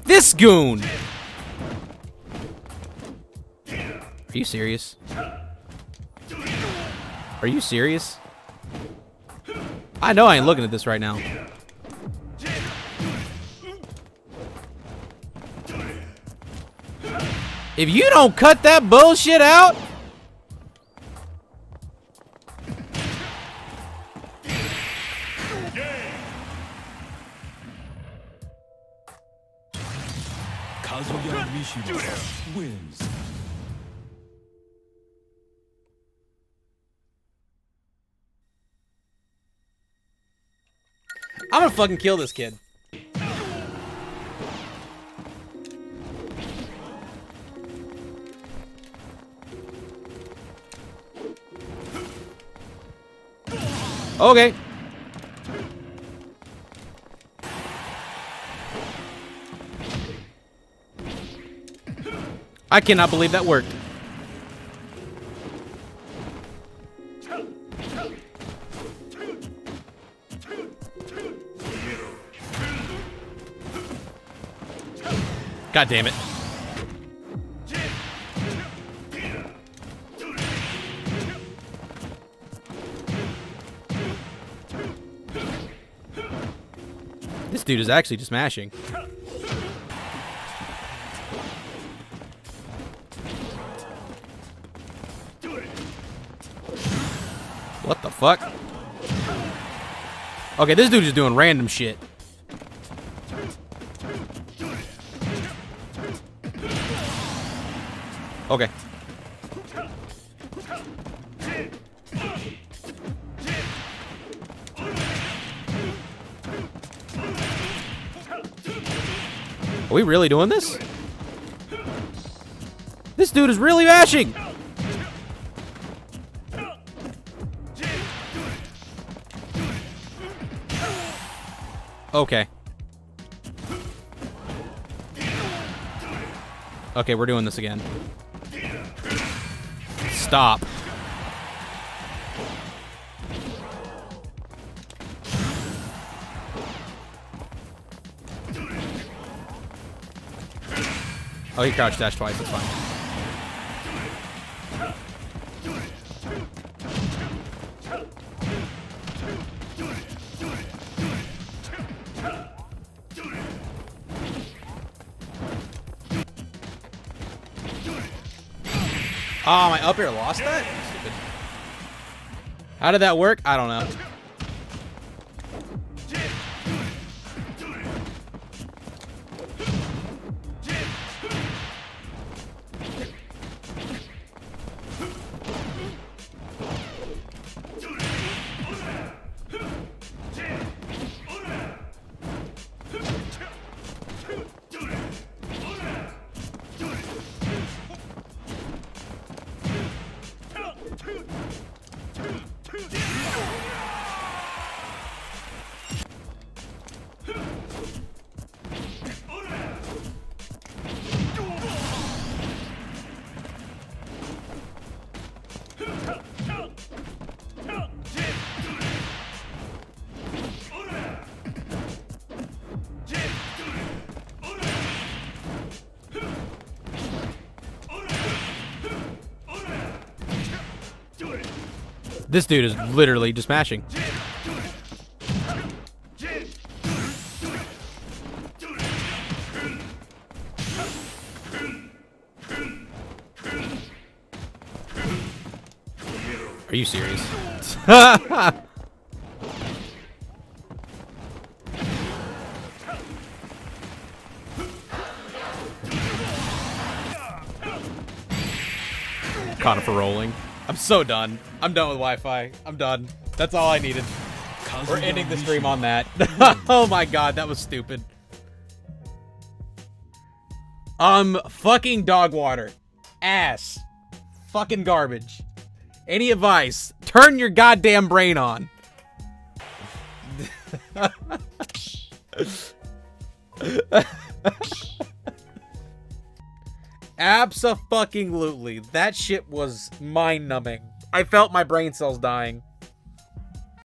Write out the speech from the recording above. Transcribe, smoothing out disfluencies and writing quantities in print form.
This goon! Are you serious? Are you serious? I know I ain't looking at this right now. If you don't cut that bullshit out... Kazuya Mishima wins. I'm gonna fucking kill this kid. Okay. I cannot believe that worked. God damn it. This dude is actually just mashing. What the fuck? Okay, this dude is doing random shit. Okay. Are we really doing this? This dude is really mashing! Okay. Okay, we're doing this again. Stop. Oh, he crouched dash twice, that's fine. Oh, my up air lost that? Stupid. How did that work? I don't know. This dude is literally just mashing. Are you serious? Caught it for rolling. I'm so done. I'm done with Wi-Fi. I'm done. That's all I needed. We're ending the stream on that. Oh my god, that was stupid. Fucking dog water. Ass. Fucking garbage. Any advice? Turn your goddamn brain on. Abso-fucking-lutely. That shit was mind-numbing. I felt my brain cells dying.